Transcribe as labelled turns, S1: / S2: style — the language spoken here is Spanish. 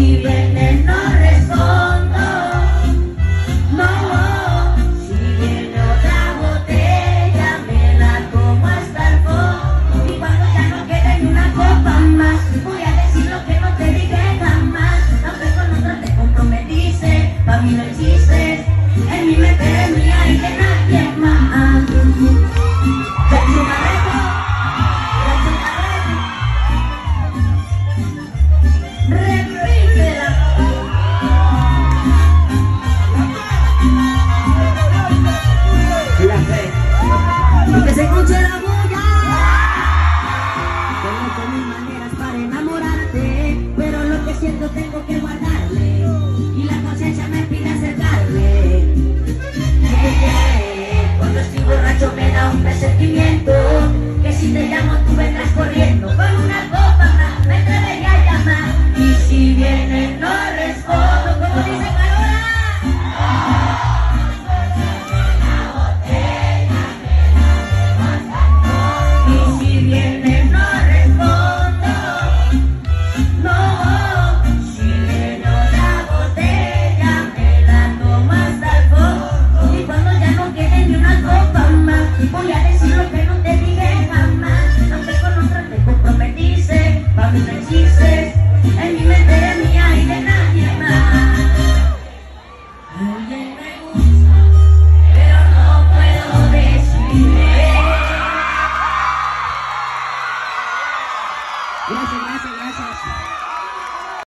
S1: si viene no respondo. No, si viene otra botella me la tomo hasta el fondo. Y cuando ya no quede ni una copa más, voy a decir lo que no te dije jamás. Aunque con otro te comprometiste, pa' mí no existe. En mi mente eres mía y de nadie más. Y que se escuche la bulla. Tengo mil maneras para enamorarte, pero lo que siento tengo que guardarle. Y la conciencia me pide acercarme. Cuando estoy borracho me da un presentimiento que si te llamo tú vendrás corriendo. Con una copa más me atrevería a llamar. Y si viene no respondo.